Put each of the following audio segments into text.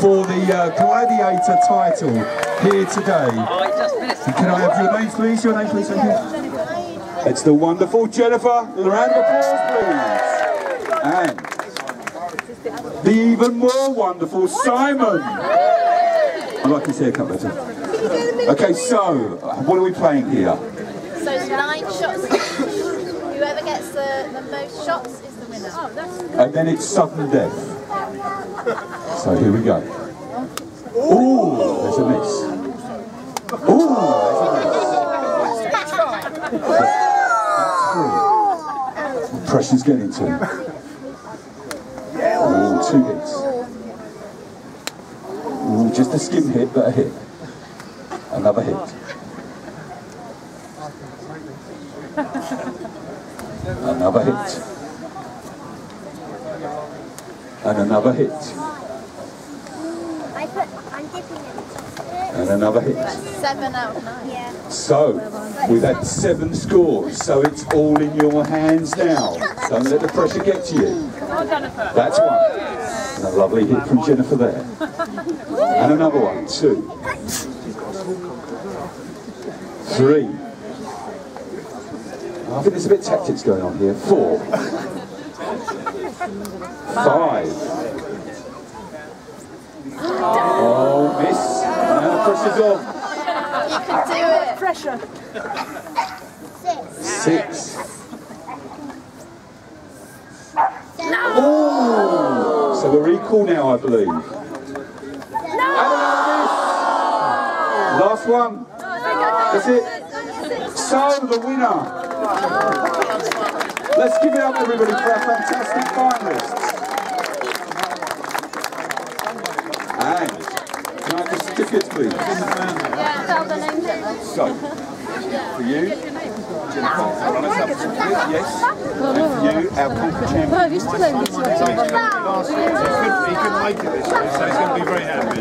for the Gladiator title here today. Can I have your names, please? Your name, please. Thank you. It's the wonderful Jennifer. A round of applause, please. And the even more wonderful Simon. I like his haircut better. Okay, so what are we playing here? So it's 9 shots. Whoever gets the most shots is the winner. And then it's sudden death. So here we go. Ooh, there's a miss. Ooh, there's a miss. That's 3. Pressure's getting to him. Ooh, 2 hits. Ooh, just a skim hit, but a hit. Another hit. Another hit. And another hit. I'm dipping it. And another hit. 7 out of 9. Yeah. So, we've had 7 scores, so it's all in your hands now. Don't let the pressure get to you. That's 1. And a lovely hit from Jennifer there. And another one, 2. 3. I think there's a bit of tactics going on here. 4. 5. Oh, miss. And the pressure's on. You can do it. Pressure. 6. Oh! So we're equal now, I believe. No! Last one. That's it. So the winner. Let's give it up, everybody, for our fantastic finalists. And can I have the certificates, please? Yeah, tell the names. So, for you, Jennifer, run us up a certificate, yes. And for you, our Conquer champion. No, you still only He couldn't make it this year, so he's going to be very happy.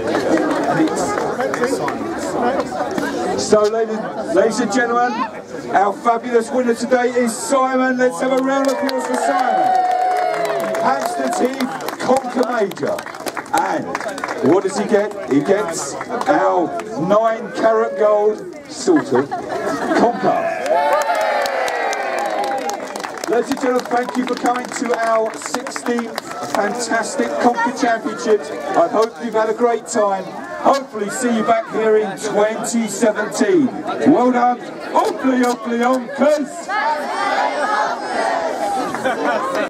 So, ladies and gentlemen, our fabulous winner today is Simon. Let's have a round of applause for Simon. Hampstead Heath Conquer Major. And what does he get? He gets our 9-carat gold, sort of, Conquer. Ladies and gentlemen, thank you for coming to our 16th fantastic Conquer Championships. I hope you've had a great time. Hopefully see you back here in 2017. Well done. Oakley, Oakley, Onkers.